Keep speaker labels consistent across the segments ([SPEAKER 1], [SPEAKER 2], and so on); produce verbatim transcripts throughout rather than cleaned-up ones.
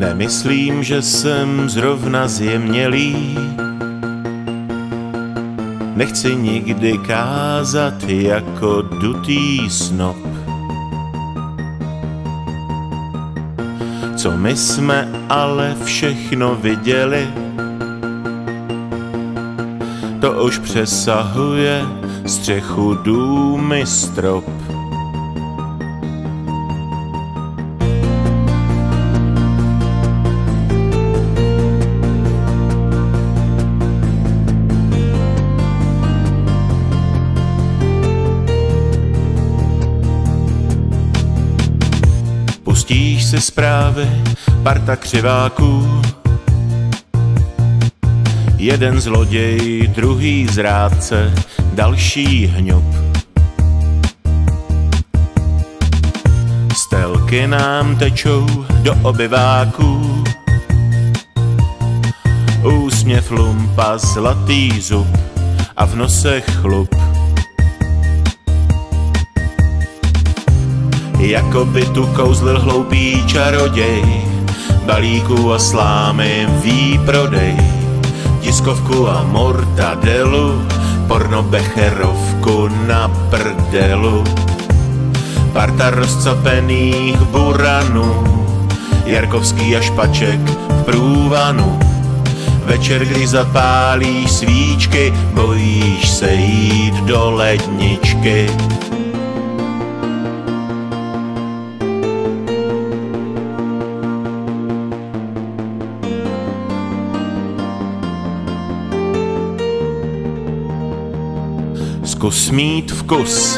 [SPEAKER 1] Nemyslím, že jsem zrovna zjemnělý, nechci nikdy kázat jako dutý snob. Co my jsme ale všechno viděli, to už přesahuje střechu, důmy, strop. Pustíš si zprávy, parta křiváků, jeden zloděj, druhý zrádce, další hňup. Stelky nám tečou do obyváků, úsměv lumpa, zlatý zub a v nosech chlup. Jako by tu kouzlil hloupý čaroděj, balíků a slámy výprodej, tiskovku a mortadelu, pornobecherovku na prdelu. Parta rozcapených buranů, Jarkovský a Špaček v průvanu. Večer, kdy zapálíš svíčky, bojíš se jít do ledničky. Zkus mít vkus.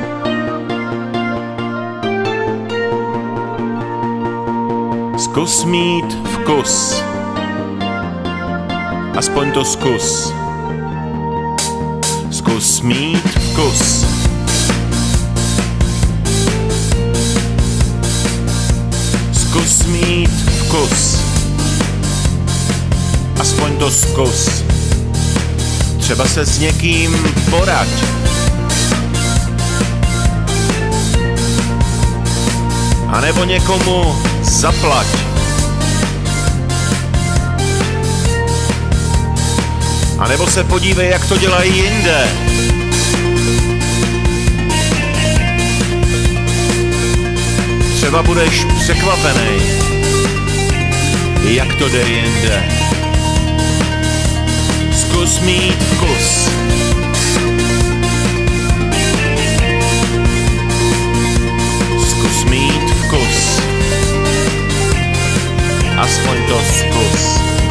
[SPEAKER 1] Zkus mít vkus. Aspoň to zkus. Zkus mít vkus. Zkus mít vkus. Aspoň to zkus. Třeba se s někým poraď. A nebo někomu zaplať. A nebo se podívej, jak to dělají jinde. Třeba budeš překvapený, jak to jde jinde. Zkus mít vkus. Zkus mít vkus. Aspoň to zkus.